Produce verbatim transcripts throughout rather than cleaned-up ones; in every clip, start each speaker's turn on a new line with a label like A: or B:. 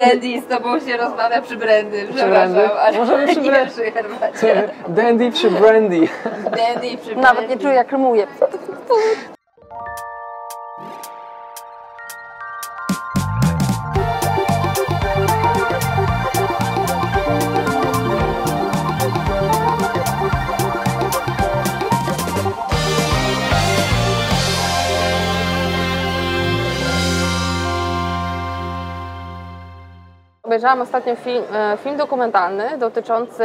A: Dandy z tobą się rozmawia przy brandy.
B: Przy brandy?
A: Ale
B: możemy przy
A: nie przy herbacie.
B: Dandy przy brandy.
A: Dandy przy brandy.
C: Nawet nie czuję, jak rymuję. Obejrzałam ostatnio film, film dokumentalny dotyczący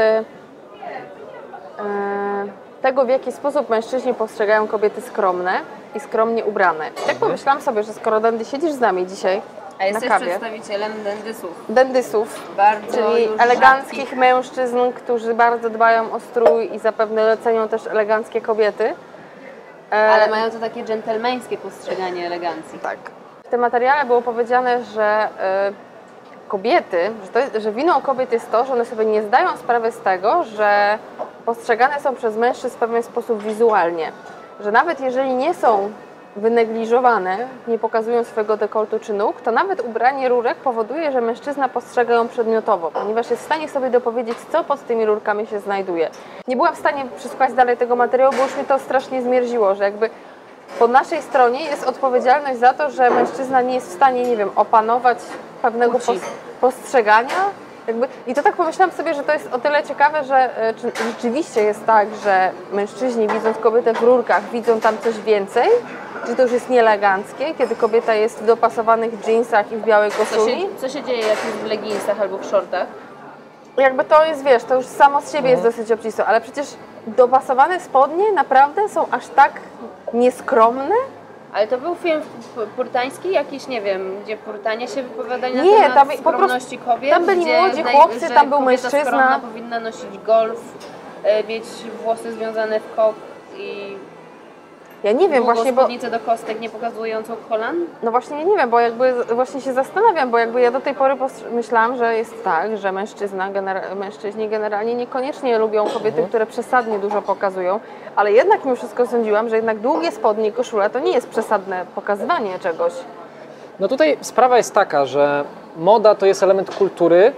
C: tego, w jaki sposób mężczyźni postrzegają kobiety skromne i skromnie ubrane. Tak pomyślałam sobie, że skoro Dandy siedzisz z nami dzisiaj
A: A jesteś
C: na kawie,
A: przedstawicielem dendysów.
C: dendysów,
A: Bardzo
C: czyli
A: już
C: eleganckich
A: rzadkich.
C: mężczyzn, którzy bardzo dbają o strój i zapewne cenią też eleganckie kobiety.
A: Ale mają to takie dżentelmeńskie postrzeganie elegancji.
C: Tak. W tym materiale było powiedziane, że y, kobiety, że, to jest, że winą kobiet jest to, że one sobie nie zdają sprawy z tego, że postrzegane są przez mężczyzn w pewien sposób wizualnie. Że nawet jeżeli nie są wynegliżowane, nie pokazują swojego dekoltu czy nóg, to nawet ubranie rurek powoduje, że mężczyzna postrzega ją przedmiotowo, ponieważ jest w stanie sobie dopowiedzieć, co pod tymi rurkami się znajduje. Nie byłam w stanie przesłuchać dalej tego materiału, bo już mnie to strasznie zmierziło, że jakby po naszej stronie jest odpowiedzialność za to, że mężczyzna nie jest w stanie, nie wiem, opanować pewnego pos postrzegania. Jakby, I to tak pomyślałam sobie, że to jest o tyle ciekawe, że e, czy, rzeczywiście jest tak, że mężczyźni widząc kobietę w rurkach widzą tam coś więcej, czy to już jest nieeleganckie, kiedy kobieta jest w dopasowanych dżinsach i w białej
A: Co
C: koszuli.
A: się, co się dzieje, jak jest w leginsach albo w shortach?
C: Jakby to jest, wiesz, to już samo z siebie jest dosyć obcisłe, ale przecież dopasowane spodnie naprawdę są aż tak nieskromne?
A: Ale to był film purytański jakiś, nie wiem, gdzie Purytanie się wypowiadali na
C: Nie,
A: temat
C: tam po
A: skromności
C: prostu-
A: kobiet.
C: tam byli
A: gdzie
C: młodzi
A: zdaje-
C: chłopcy,
A: że
C: tam był
A: kobieta
C: mężczyzna.
A: skromna powinna nosić golf, e, mieć włosy związane w kok i
C: Ja nie wiem
A: długą
C: właśnie, bo
A: spódnicę do kostek nie pokazującą kolan.
C: no właśnie nie wiem, bo jakby właśnie się zastanawiam, bo jakby ja do tej pory myślałam, że jest tak, że mężczyzna, genera mężczyźni generalnie niekoniecznie lubią kobiety, mhm. które przesadnie dużo pokazują, ale jednak mimo wszystko sądziłam, że jednak długie spodnie i koszula to nie jest przesadne pokazywanie czegoś.
B: No tutaj sprawa jest taka, że moda to jest element kultury,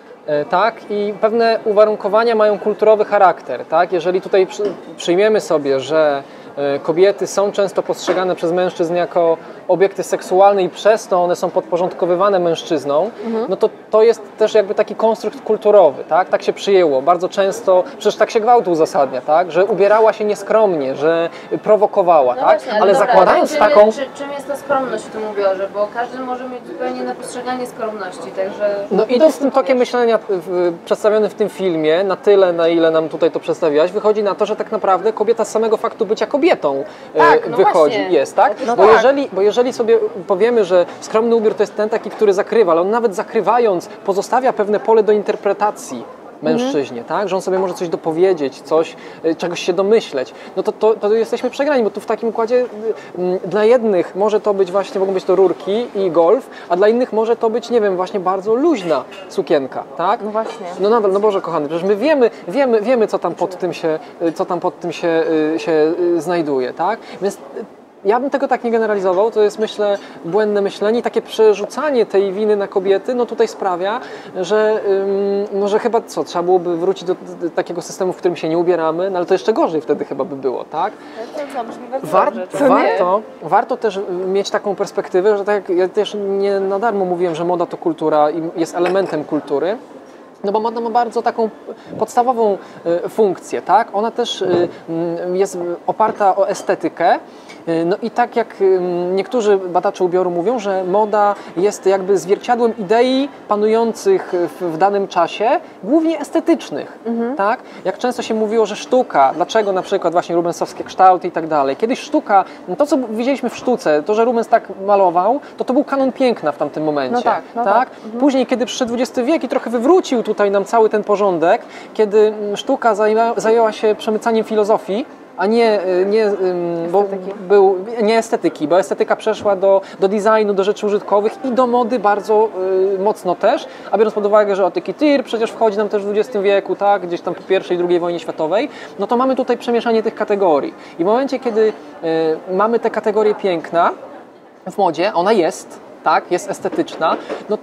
B: tak, i pewne uwarunkowania mają kulturowy charakter, tak? Jeżeli tutaj przy, przyjmiemy sobie, że kobiety są często postrzegane przez mężczyzn jako obiekty seksualne i przez to one są podporządkowywane mężczyznom, mhm. no to to jest też jakby taki konstrukt kulturowy, tak? Tak się przyjęło. Bardzo często, przecież tak się gwałt uzasadnia, tak? Że ubierała się nieskromnie, że prowokowała,
A: No
B: tak?
A: właśnie,
B: ale
A: dobra,
B: zakładając
A: czym,
B: taką...
A: Czy, czym jest ta skromność w tym ubiorze? Bo każdy może mieć zupełnie inne postrzeganie skromności, także...
B: No idąc z tym tokiem myślenia w, przedstawionym w tym filmie, na tyle, na ile nam tutaj to przedstawiałaś, wychodzi na to, że tak naprawdę kobieta z samego faktu bycia kobietą
C: tak,
B: e,
C: no
B: wychodzi,
C: właśnie.
B: jest, tak?
C: No
B: bo,
C: tak.
B: Jeżeli, bo jeżeli sobie powiemy, że skromny ubiór to jest ten taki, który zakrywa, ale on nawet zakrywając pozostawia pewne pole do interpretacji mężczyźnie, mhm. tak? Że on sobie może coś dopowiedzieć, coś, czegoś się domyśleć, no to, to, to jesteśmy przegrani, bo tu w takim układzie m, dla jednych może to być właśnie, mogą być to rurki i golf, a dla innych może to być, nie wiem, właśnie bardzo luźna sukienka, tak?
C: No właśnie.
B: No nadal, no Boże kochany, przecież my wiemy, wiemy, wiemy co tam pod tym się, co tam pod tym się, się znajduje, tak? Więc ja bym tego tak nie generalizował, to jest, myślę, błędne myślenie i takie przerzucanie tej winy na kobiety, no tutaj sprawia, że, no, że chyba co, trzeba byłoby wrócić do, do takiego systemu, w którym się nie ubieramy, no ale to jeszcze gorzej wtedy chyba by było, tak?
A: To co, brzmi bardzo
B: War,
A: dobrze,
B: warto, warto też mieć taką perspektywę, że tak jak ja też nie na darmo mówiłem, że moda to kultura i jest elementem kultury. No bo moda ma bardzo taką podstawową y, funkcję, tak? Ona też y, y, jest oparta o estetykę. Y, no i tak jak y, niektórzy badacze ubioru mówią, że moda jest jakby zwierciadłem idei panujących w, w danym czasie, głównie estetycznych, mhm. tak? Jak często się mówiło, że sztuka, dlaczego na przykład właśnie rubensowskie kształty i tak dalej. Kiedyś sztuka, to co widzieliśmy w sztuce, to, że Rubens tak malował, to to był kanon piękna w tamtym momencie,
C: no tak? No
B: tak?
C: tak. Mhm.
B: Później, kiedy przyszedł dwudziesty wiek i trochę wywrócił tutaj nam cały ten porządek, kiedy sztuka zajęła, zajęła się przemycaniem filozofii, a nie, nie, bo był, nie estetyki, bo estetyka przeszła do, do designu, do rzeczy użytkowych i do mody bardzo y, mocno też, a biorąc pod uwagę, że Otyki-Tir przecież wchodzi nam też w dwudziestym wieku, tak, gdzieś tam po pierwszej i drugiej wojnie światowej, no to mamy tutaj przemieszanie tych kategorii. I w momencie, kiedy y, mamy tę kategorię piękna w modzie, ona jest, tak, jest estetyczna, no to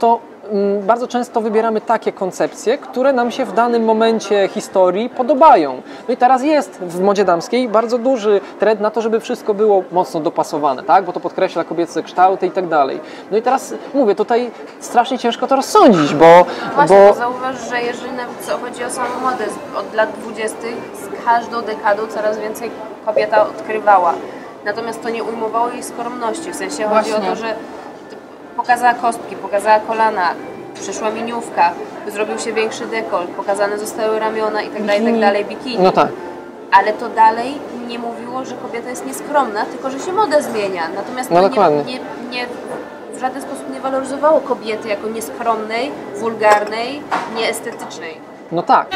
B: mm, bardzo często wybieramy takie koncepcje, które nam się w danym momencie historii podobają. No i teraz jest w modzie damskiej bardzo duży trend na to, żeby wszystko było mocno dopasowane, tak? Bo to podkreśla kobiece kształty i tak dalej. No i teraz mówię, tutaj strasznie ciężko to rozsądzić, bo...
A: Właśnie,
B: bo...
A: bo zauważ, że jeżeli nawet chodzi o samą modę, od lat dwudziestych z każdą dekadą coraz więcej kobieta odkrywała. Natomiast to nie ujmowało jej skromności, w sensie chodzi
C: Właśnie.
A: o to, że pokazała kostki, pokazała kolana, przyszła miniówka, zrobił się większy dekolt, pokazane zostały ramiona i tak dalej, i tak dalej, bikini.
B: No tak.
A: Ale to dalej nie mówiło, że kobieta jest nieskromna, tylko że się moda zmienia. Natomiast
B: No
A: to
B: dokładnie.
A: nie, nie, nie, w żaden sposób nie waloryzowało kobiety jako nieskromnej, wulgarnej, nieestetycznej.
B: No tak.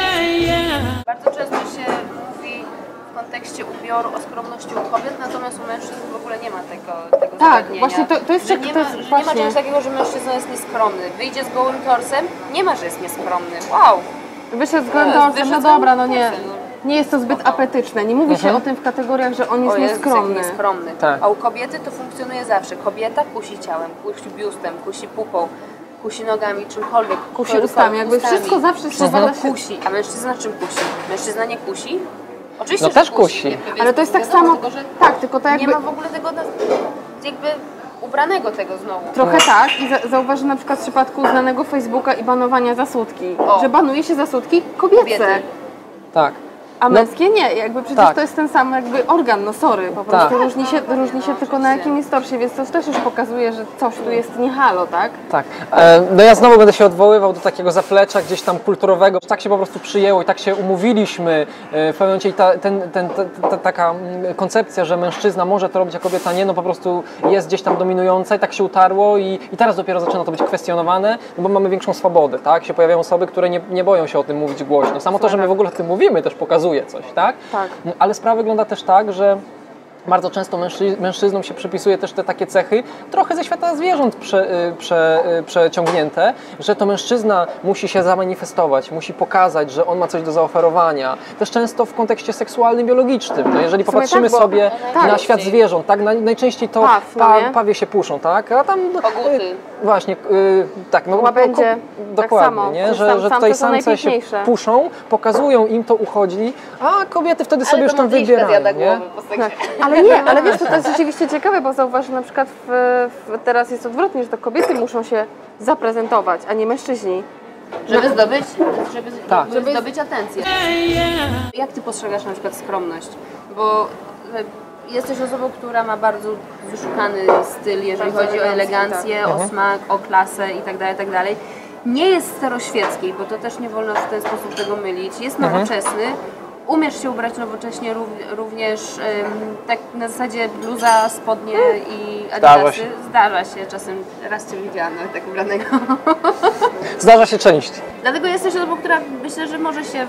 A: Bardzo często się mówi w kontekście ubioru o skromności u kobiet, natomiast u mężczyzn w ogóle nie ma tego, tego
C: Tak,
A: zagadnienia.
C: właśnie to- to jest
A: że
C: czek-
A: nie
C: to
A: ma,
C: jest
A: że nie ma
C: właśnie-
A: czegoś takiego, że mężczyzna jest nieskromny. Wyjdzie z gołym torsem, nie ma, że jest nieskromny. Wow!
C: Wyszedł z
A: No,
C: gołym torsem,
A: wyszedł
C: no
A: z
C: dobra,
A: gołym
C: no nie,
A: torsem,
C: nie jest to zbyt apetyczne. Nie mówi się o tym w kategoriach, że on jest
A: O Jezus, jaki
C: nieskromny.
A: nieskromny.
B: Tak.
A: A u kobiety to funkcjonuje zawsze. Kobieta kusi ciałem, kusi biustem, kusi pupą, kusi nogami, czymkolwiek.
C: Kusi
A: Kusi
C: ustami, jakby wszystko zawsze
A: Wszystko
C: przewala się-
A: kusi. A mężczyzna czym kusi? Mężczyzna nie kusi? Oczywiście,
B: No
A: że
B: też kusi.
A: Więc
C: Ale to jest tak
A: wiadomo,
C: samo,
A: Tylko, że
C: tak, tylko tak
A: nie
C: jakby
A: ma w ogóle tego na- jakby ubranego tego znowu.
C: trochę tak i za, zauważ, że na przykład w przypadku znanego Facebooka i banowania za sutki,
A: O.
C: że banuje się za sutki kobiece,
A: Kobiety.
B: Tak.
C: a
B: No.
C: męskie nie, jakby przecież
B: Tak.
C: to jest ten sam jakby organ, no sorry, po prostu
B: Tak.
C: różni się, różni się tylko na jakim jest torsie, więc to też już pokazuje, że coś tu jest nie halo, tak?
B: Tak. E, No ja znowu będę się odwoływał do takiego zaplecza gdzieś tam kulturowego. Tak się po prostu przyjęło i tak się umówiliśmy e, w pewnym momencie i ta, ten, ten, ta, ta, taka mm, koncepcja, że mężczyzna może to robić, a kobieta nie, no po prostu jest gdzieś tam dominująca i tak się utarło i, i teraz dopiero zaczyna to być kwestionowane, no bo mamy większą swobodę, tak? Się pojawiają osoby, które nie, nie boją się o tym mówić głośno. Samo to, że my w ogóle o tym mówimy, też pokazuje coś, tak?
C: Tak.
B: Ale sprawa wygląda też tak, że bardzo często mężczy, mężczyznom się przypisuje też te takie cechy, trochę ze świata zwierząt prze, y, prze, y, przeciągnięte, że to mężczyzna musi się zamanifestować, musi pokazać, że on ma coś do zaoferowania. Też często w kontekście seksualnym, biologicznym. No jeżeli
C: sumie
B: popatrzymy
C: tak, bo-
B: sobie
C: tak.
B: na świat zwierząt, tak, naj, najczęściej to
C: Paw, no
B: pa,
C: nie?
B: pawie się puszą, tak? A tam
A: Koguty.
B: y, właśnie, y, tak, no
C: Łabędzie,
B: ko-
C: tak
B: dokładnie,
C: samo.
B: nie? Że,
C: Sam-
B: że
C: samce
B: tutaj
C: są
B: samce się
C: najpiękniejsze.
B: puszą, pokazują, im to uchodzi, a kobiety wtedy sobie
A: Ale
B: już
A: to
B: tam
A: modliszka
B: wybierają,
A: zjada
B: nie?
A: głowy po seksie.
C: Tak. Ale nie, ale wiesz, to, to jest rzeczywiście ciekawe, bo zauważ, że na przykład w, w, teraz jest odwrotnie, że to kobiety muszą się zaprezentować, a nie mężczyźni.
A: Żeby zdobyć, żeby,
B: Tak.
A: żeby zdobyć atencję. Jak ty postrzegasz na przykład skromność? Bo e, jesteś osobą, która ma bardzo wyszukany styl, jeżeli
C: Bardzo
A: chodzi o
C: elegancki,
A: elegancję, o smak, o klasę i tak dalej, i tak dalej. Nie jest staroświeckiej, bo to też nie wolno w ten sposób tego mylić. Jest nowoczesny. Umiesz się ubrać nowocześnie rów- również em, tak na zasadzie bluza, spodnie i
B: Zdarza
A: adidasy.
B: się.
A: Zdarza się. Czasem raz Cię widziałam nawet tak ubranego.
B: Zdarza się część.
A: Dlatego jesteś osobą, która myślę, że może się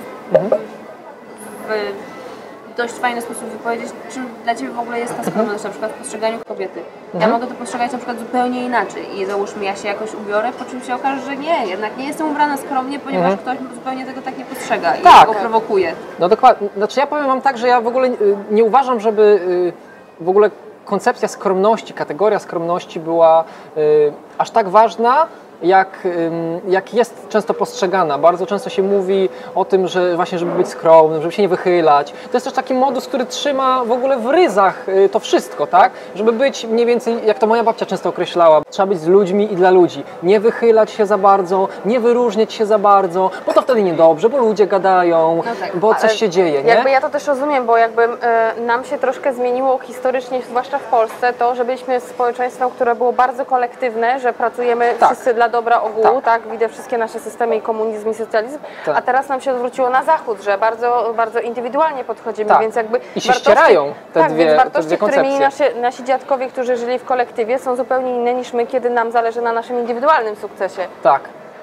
A: w dość fajny sposób wypowiedzieć, czym dla Ciebie w ogóle jest ta skromność, na przykład w postrzeganiu kobiety. Ja mogę to postrzegać na przykład zupełnie inaczej i załóżmy, ja się jakoś ubiorę, po czym się okaże, że nie, jednak nie jestem ubrana skromnie, ponieważ ktoś zupełnie tego tak nie postrzega i
B: Tak.
A: go prowokuje.
B: No dokładnie. Znaczy ja powiem Wam tak, że ja w ogóle y, nie uważam, żeby y, w ogóle koncepcja skromności, kategoria skromności była y, aż tak ważna, jak, ym, jak jest często postrzegana. Bardzo często się mówi o tym, że właśnie, żeby być skromnym, żeby się nie wychylać. To jest też taki modus, który trzyma w ogóle w ryzach y, to wszystko, tak? Żeby być mniej więcej, jak to moja babcia często określała, trzeba być z ludźmi i dla ludzi. Nie wychylać się za bardzo, nie wyróżniać się za bardzo, bo to wtedy niedobrze, bo ludzie gadają,
A: No tak,
B: bo coś
C: Ale
B: się dzieje, nie?
C: Jakby ja to też rozumiem, bo jakby e, nam się troszkę zmieniło historycznie, zwłaszcza w Polsce, to, że byliśmy społeczeństwem, które było bardzo kolektywne, że pracujemy
B: Tak.
C: wszyscy dla dobra ogółu,
B: Tak.
C: tak, widać wszystkie nasze systemy i komunizm i socjalizm,
B: Tak.
C: a teraz nam się odwróciło na zachód, że bardzo, bardzo indywidualnie podchodzimy,
B: Tak.
C: więc jakby
B: I się ścierają te
C: tak,
B: dwie-
C: więc
B: te
C: wartości,
B: dwie
C: które mieli
B: koncepcje.
C: nasi, nasi dziadkowie, którzy żyli w kolektywie, są zupełnie inne niż my, kiedy nam zależy na naszym indywidualnym sukcesie.
B: Tak.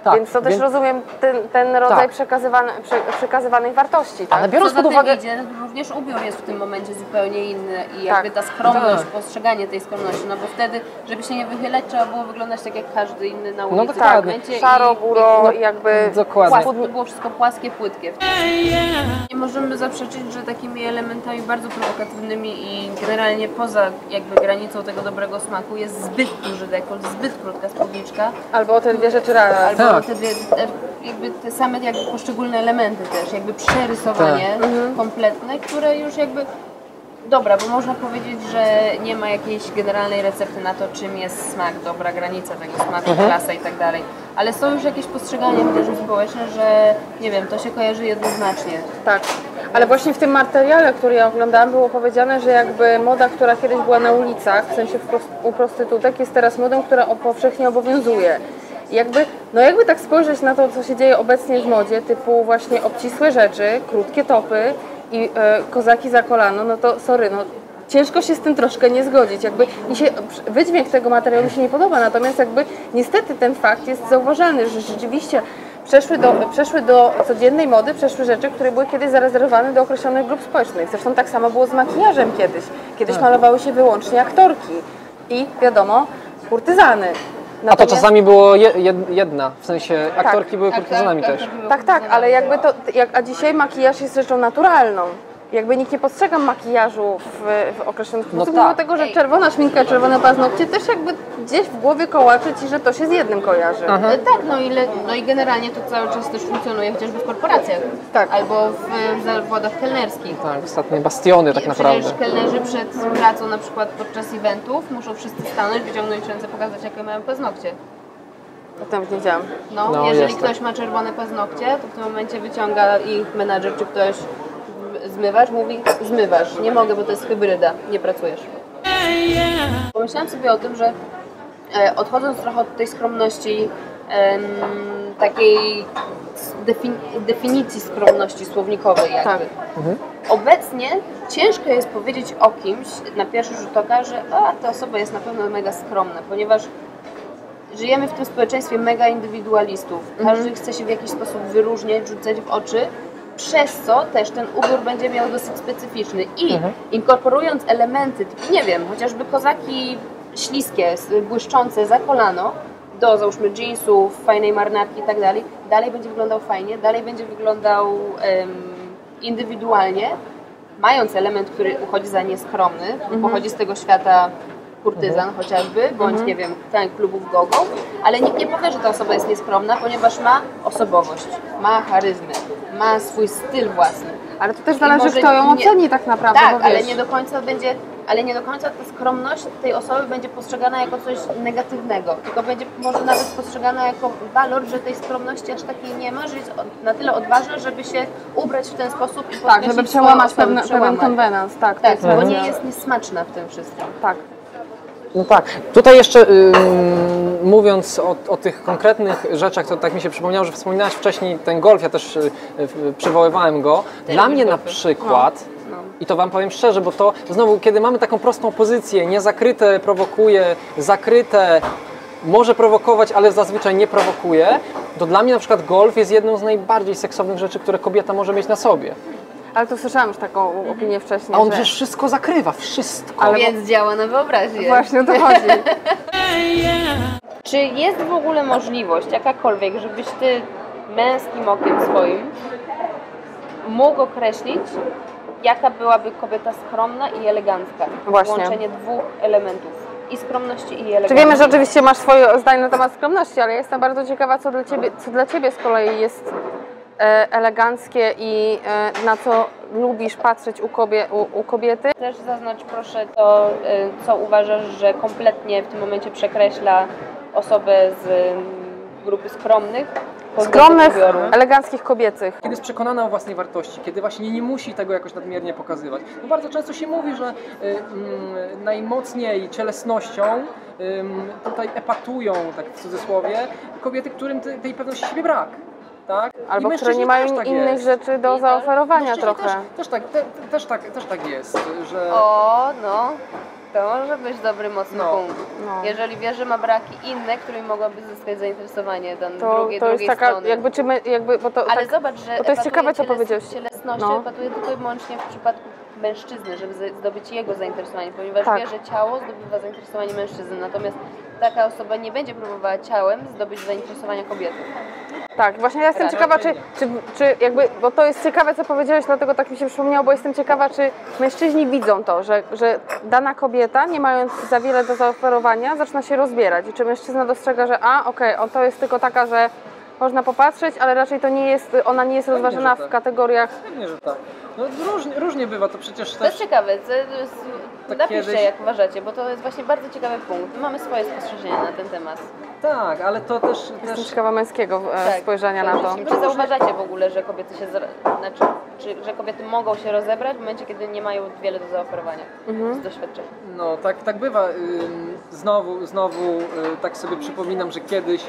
B: Tak,
C: więc to też
B: więc-
C: rozumiem ten, ten rodzaj
B: Tak.
C: przekazywane, prze, przekazywanych wartości. Tak?
B: Ale biorąc
A: Co za
B: pod
A: tym
B: uwagę...
A: idzie, również ubiór jest w tym momencie zupełnie inny i jakby
C: Tak.
A: ta skromność,
B: Tak.
A: postrzeganie tej skromności, no bo wtedy, żeby się nie wychylać, trzeba było wyglądać tak jak każdy inny na ulicy.
B: No
A: w
B: dokładnie.
A: momencie
C: Szaro,
A: i-
C: góro
B: no,
C: i jakby
B: dokładnie.
A: Płaskie, to było wszystko płaskie, płytkie. Nie możemy zaprzeczyć, że takimi elementami bardzo prowokatywnymi i generalnie poza jakby granicą tego dobrego smaku jest zbyt duży dekolt, zbyt krótka spódniczka,
C: albo o te dwie rzeczy raz.
A: albo
B: Tak.
A: te, dwie- te, jakby te same jakby poszczególne elementy też, jakby przerysowanie kompletne, które już jakby... Dobra, bo można powiedzieć, że nie ma jakiejś generalnej recepty na to, czym jest smak, dobra granica tego smaku, klasa i tak dalej. Ale są już jakieś postrzegania też społeczne, że nie wiem, to się kojarzy jednoznacznie.
C: Tak, ale właśnie w tym materiale, który ja oglądałam, było powiedziane, że jakby moda, która kiedyś była na ulicach, w sensie w pros- u prostytutek, jest teraz modą, która o- powszechnie obowiązuje. I jakby, no jakby tak spojrzeć na to, co się dzieje obecnie w modzie, typu właśnie obcisłe rzeczy, krótkie topy i e, kozaki za kolano, no to sorry, no ciężko się z tym troszkę nie zgodzić. Jakby mi się, wydźwięk tego materiału mi się nie podoba, natomiast jakby niestety ten fakt jest zauważalny, że rzeczywiście przeszły do, przeszły do codziennej mody, przeszły rzeczy, które były kiedyś zarezerwowane do określonych grup społecznych. Zresztą tak samo było z makijażem kiedyś. Kiedyś
B: Tak.
C: malowały się wyłącznie aktorki i wiadomo, kurtyzany.
B: A to
C: Natomiast-
B: czasami było je, jed- jedna, w sensie aktorki były kurtyzanami też.
C: Tak, tak, ale jakby to, jak, a dzisiaj makijaż jest rzeczą naturalną. Jakby nikt nie postrzega makijażu w, w określony sposób,
B: tak.
C: mimo tego, że czerwona szminka, czerwone paznokcie też jakby gdzieś w głowie kołacze ci, że to się z jednym kojarzy.
A: E, Tak, no i, le, no i generalnie to cały czas też funkcjonuje chociażby w korporacjach.
C: Tak.
A: Albo w, w zawodach kelnerskich.
B: Tak, ostatnie bastiony tak naprawdę.
A: Przecież kelnerzy przed pracą, na przykład podczas eventów, muszą wszyscy stanąć, wyciągnąć ręce, pokazać jakie mają paznokcie.
C: O tym nie wiedziałam.
A: No,
B: No,
A: jeżeli
B: jest
A: ktoś ma czerwone paznokcie, to w tym momencie wyciąga ich menadżer czy ktoś zmywacz, mówi zmywasz, nie mogę, bo to jest hybryda, nie pracujesz. Pomyślałam sobie o tym, że e, odchodząc trochę od tej skromności, em, takiej defin- definicji skromności słownikowej jakby.
C: Tak.
A: Obecnie ciężko jest powiedzieć o kimś na pierwszy rzut oka, że a, ta osoba jest na pewno mega skromna, ponieważ żyjemy w tym społeczeństwie mega indywidualistów. Każdy chce się w jakiś sposób wyróżniać, rzucać w oczy, przez co też ten ubiór będzie miał dosyć specyficzny. I inkorporując elementy, typu, nie wiem, chociażby kozaki śliskie, błyszczące za kolano, do załóżmy jeansów, fajnej marynarki i tak dalej, dalej będzie wyglądał fajnie, dalej będzie wyglądał em, indywidualnie, mając element, który uchodzi za nieskromny, pochodzi z tego świata kurtyzan chociażby, bądź nie wiem, ten klubów gogo, ale nikt nie powie, że ta osoba jest nieskromna, ponieważ ma osobowość, ma charyzmę, ma swój styl własny.
C: Ale to też
A: I
C: zależy,
A: może
C: kto ją
A: nie-
C: oceni tak naprawdę,
A: Tak,
C: bo
A: ale
C: wiesz,
A: nie do końca będzie, ale nie do końca ta skromność tej osoby będzie postrzegana jako coś negatywnego, tylko będzie może nawet postrzegana jako walor, że tej skromności aż takiej nie ma, że jest od- na tyle odważna, żeby się ubrać w ten sposób i
C: tak,
A: podkreślić
C: żeby
A: swoją
C: przełamać
A: osobę,
C: pewne, pewien
A: przełamać.
C: konwenans. Tak, to
A: Tak,
C: jest
A: bo
C: racja.
A: nie jest niesmaczna w tym wszystkim.
C: Tak.
B: No tak. Tutaj jeszcze ym, mówiąc o, o tych konkretnych rzeczach, to tak mi się przypomniało, że wspominałaś wcześniej ten golf, ja też y, y, przywoływałem go. Dla mnie na
A: golfy.
B: przykład,
A: No.
B: i to Wam powiem szczerze, bo to znowu, kiedy mamy taką prostą pozycję, niezakryte prowokuje, zakryte może prowokować, ale zazwyczaj nie prowokuje, to dla mnie na przykład golf jest jedną z najbardziej seksownych rzeczy, które kobieta może mieć na sobie.
C: Ale to słyszałam już taką opinię wcześniej,
B: A on
C: że...
B: przecież wszystko zakrywa, wszystko.
C: Ale-
A: Więc działa na wyobraźnię.
C: Właśnie o to chodzi.
A: Czy jest w ogóle możliwość, jakakolwiek, żebyś ty męskim okiem swoim mógł określić, jaka byłaby kobieta skromna i elegancka?
C: Właśnie.
A: Połączenie dwóch elementów. I skromności, i
C: Czy
A: elegancji.
C: wiemy, że oczywiście masz swoje zdanie na temat skromności, ale jestem bardzo ciekawa, co dla ciebie, co dla ciebie z kolei jest e, eleganckie i e, na co lubisz patrzeć u, kobie, u, u kobiety.
A: Też zaznacz proszę to, y, co uważasz, że kompletnie w tym momencie przekreśla osobę z y, grupy skromnych. pod względem
C: Skromnych,
A: ubioru.
C: eleganckich, kobiecych.
B: Kiedy jest przekonana o własnej wartości, kiedy właśnie nie musi tego jakoś nadmiernie pokazywać. Bo bardzo często się mówi, że y, mm, najmocniej cielesnością ym, tutaj epatują, tak w cudzysłowie, kobiety, którym te, tej pewności siebie brak. Tak? I
C: Albo które
B: mężczyźni
C: nie mają
B: też tak
C: innych
B: jest.
C: rzeczy do
A: I
C: zaoferowania
B: Mężczyźni
C: trochę.
B: Też, też, tak, te, też, tak, też tak jest, że...
A: O, no. taka może być dobry, mocny
B: No.
A: punkt.
C: No.
A: Jeżeli wie, że ma braki inne, którymi mogłaby zyskać zainteresowanie dan,
C: To,
A: drugiej,
C: to jest
A: drugiej
C: taka,
A: strony.
C: jakby czy my, jakby, bo to
A: Ale
C: tak,
A: zobacz, że
C: bo to jest ciekawe, co
A: epatuje
C: powiedziałeś.
A: cielesnością
C: No.
A: epatuje tylko i wyłącznie w przypadku mężczyzny, żeby z- zdobyć jego zainteresowanie, ponieważ
C: Tak.
A: wie, że ciało zdobywa zainteresowanie mężczyzny, natomiast taka osoba nie będzie próbowała ciałem zdobyć zainteresowania kobiety.
C: Tak, właśnie ja jestem
A: Raczej
C: ciekawa, czy, czy, czy jakby, bo to jest ciekawe, co powiedziałeś, dlatego tak mi się przypomniało, bo jestem ciekawa, czy mężczyźni widzą to, że, że dana kobieta, nie mając za wiele do zaoferowania, zaczyna się rozbierać i czy mężczyzna dostrzega, że a, okej, okay, to jest tylko taka, że można popatrzeć, ale raczej to nie jest, ona nie jest rozważana
B: że tak.
C: w kategoriach.
B: Pewnie, że tak. No różnie, różnie bywa, to przecież
A: To jest
B: też...
A: ciekawe, to jest,
B: Tak
A: napiszcie
B: kiedyś-
A: jak uważacie, bo to jest właśnie bardzo ciekawy punkt. My mamy swoje spostrzeżenia na ten temat.
B: Tak, ale to też...
C: Jestem
B: też...
C: ciekawa męskiego e, spojrzenia na to.
A: Czy zauważacie w ogóle, że kobiety się, zra- znaczy, czy, że kobiety mogą się rozebrać w momencie, kiedy nie mają wiele do zaoferowania z doświadczenia?
B: No tak, tak bywa. Ym, Znowu, znowu y, tak sobie przypominam, że kiedyś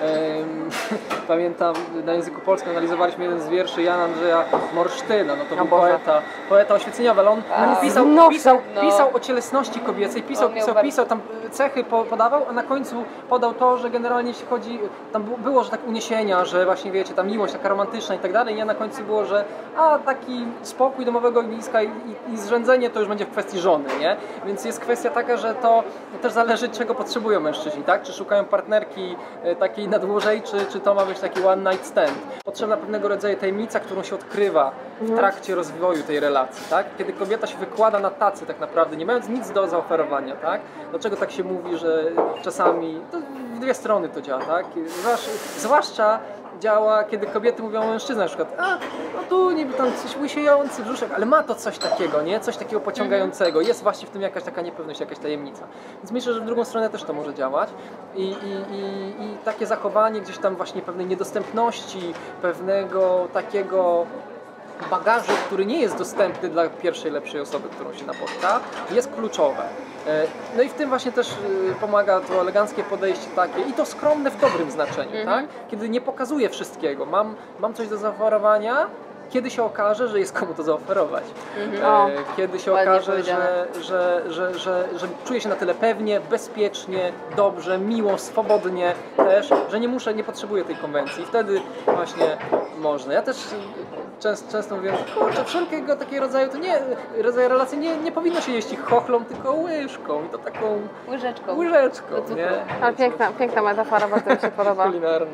B: ym, pamiętam na języku polskim analizowaliśmy jeden z wierszy Jana Andrzeja Morsztyna, no to był
C: Boże.
B: poeta, poeta oświeceniowy, ale on pisał,
C: Znowu.
B: pisał,
A: No.
B: pisał o cielesności kobiecej, pisał,
A: On miał
B: pisał,
A: bardzo-
B: pisał, tam cechy po- podawał, a na końcu podał to, że generalnie jeśli chodzi, tam bu- było, że tak uniesienia, że właśnie wiecie, ta miłość taka romantyczna i tak dalej, i na końcu było, że a taki spokój domowego ogniska i, i, i zrzędzenie to już będzie w kwestii żony, nie? Więc jest kwestia taka, że to też zależy, czego potrzebują mężczyźni, tak? Czy szukają partnerki e, takiej na dłużej, czy, czy to ma być taki one night stand. Potrzebna pewnego rodzaju tajemnica, którą się odkrywa w trakcie rozwoju tej relacji, tak? Kiedy kobieta się wykłada na tacy tak naprawdę, nie mając nic do zaoferowania, tak? Dlaczego tak się mówi, że czasami to w dwie strony to działa, tak? Zwłasz- Zwłaszcza działa, kiedy kobiety mówią o mężczyznach, na przykład, a, no tu niby tam coś łysiejący brzuszek, ale ma to coś takiego, nie? Coś takiego pociągającego. Jest właśnie w tym jakaś taka niepewność, jakaś tajemnica. Więc myślę, że w drugą stronę też to może działać. I, i, i, i takie zachowanie gdzieś tam właśnie pewnej niedostępności, pewnego takiego bagażu, który nie jest dostępny dla pierwszej, lepszej osoby, którą się napotka, jest kluczowe. E, No i w tym właśnie też e, pomaga to eleganckie podejście takie, i to skromne w dobrym znaczeniu, tak? Kiedy nie pokazuję wszystkiego, mam, mam coś do zaoferowania, kiedy się okaże, że jest komu to zaoferować.
C: O,
B: E, Kiedy się
A: ładnie
B: okaże,
A: powiedziane.
B: że, że, że, że, że czuję się na tyle pewnie, bezpiecznie, dobrze, miło, swobodnie też, że nie muszę, nie potrzebuję tej konwencji. Wtedy właśnie można. Ja też często, często mówię, kurczę, wszelkiego takiego rodzaju, to nie, rodzaju relacji nie, nie powinno się jeść ich chochlą, tylko łyżką i to taką
A: Łyżeczką.
B: łyżeczką,
A: Do cukru.
B: nie?
C: ale piękna, piękna metafora, bardzo mi się podoba.
B: Kulinarna.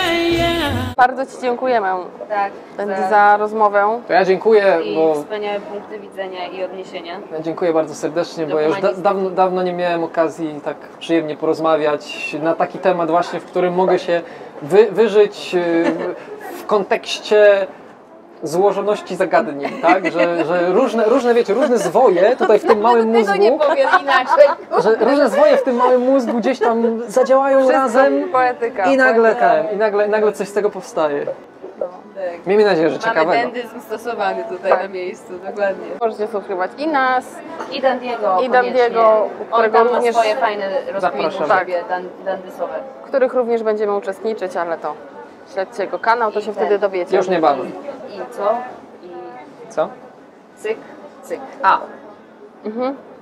C: Bardzo Ci dziękujemy
A: Tak,
C: Wendy,
A: za-
C: za rozmowę.
B: To ja dziękuję,
A: i
B: bo
A: wspaniałe punkty widzenia i odniesienia.
B: ja dziękuję bardzo serdecznie, bo ja już da,
A: humanistyki.
B: dawno, dawno nie miałem okazji tak przyjemnie porozmawiać na taki temat właśnie, w którym mogę się wy, wyżyć yy, w kontekście złożoności zagadnień, tak? Że, że różne, różne, wiecie, różne zwoje tutaj w tym małym
A: Tego nie
B: mózgu,
A: powiem inaczej.
B: że różne zwoje w tym małym mózgu gdzieś tam zadziałają
C: Wszystko
B: razem
C: poetyka.
B: i nagle
C: poetyka.
B: ten, i nagle, nagle coś z tego powstaje.
A: Tak.
B: Miejmy nadzieję, że
A: Mamy
B: ciekawego.
A: dendyzm stosowany tutaj
C: Tak.
A: na miejscu, dokładnie.
C: Możecie subskrybować i nas,
A: I Dandiego
C: I Dandiego,
A: On
C: którego
A: tam ma
C: również
A: swoje fajne rozkminy
B: zapraszamy.
A: u siebie, dan, dandysowe.
C: w których również będziemy uczestniczyć, ale to śledźcie jego kanał, to się wtedy dowiecie.
B: Już niebawem.
A: I co? I
B: Co?
A: cyk, cyk. A.
C: Mhm.